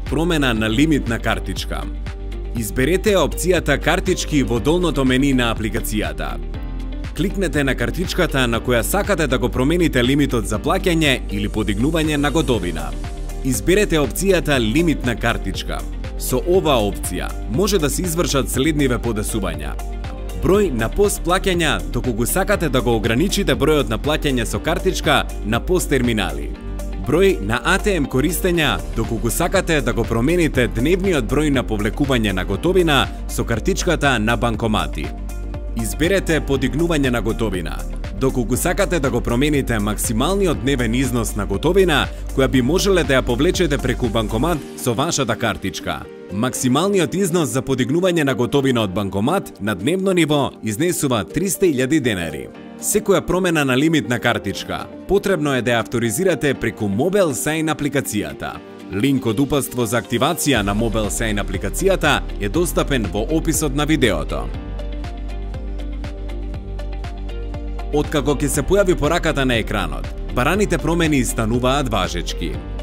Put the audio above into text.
Промена на лимит на картичка. Изберете опцијата картички во долното мени на апликацијата. Кликнете на картичката на која сакате да го промените лимитот за плаќање или подигнување на готовина. Изберете опцијата лимит на картичка. Со оваа опција може да се извршат следниве подесувања: број на пост плаќања доколку го сакате да го ограничите бројот на плаќање со картичка на пост терминали. Број на ATM користења доколку сакате да го промените дневниот број на повлекување на готовина со картичката на банкомати. Изберете подигнување на готовина доколку сакате да го промените максималниот дневен износ на готовина која би можеле да ја повлечете преку банкомат со вашата картичка. Максималниот износ за подигнување на готовина од банкомат на дневно ниво изнесува 300.000 денари. Секоја промена на лимит на картичка потребно е да ја авторизирате преку Mobile Sign апликацијата. Линк од упатство за активација на Mobile Sign апликацијата е достапен во описот на видеото. Откако ќе се појави пораката на екранот, бараните промени стануваат важечки.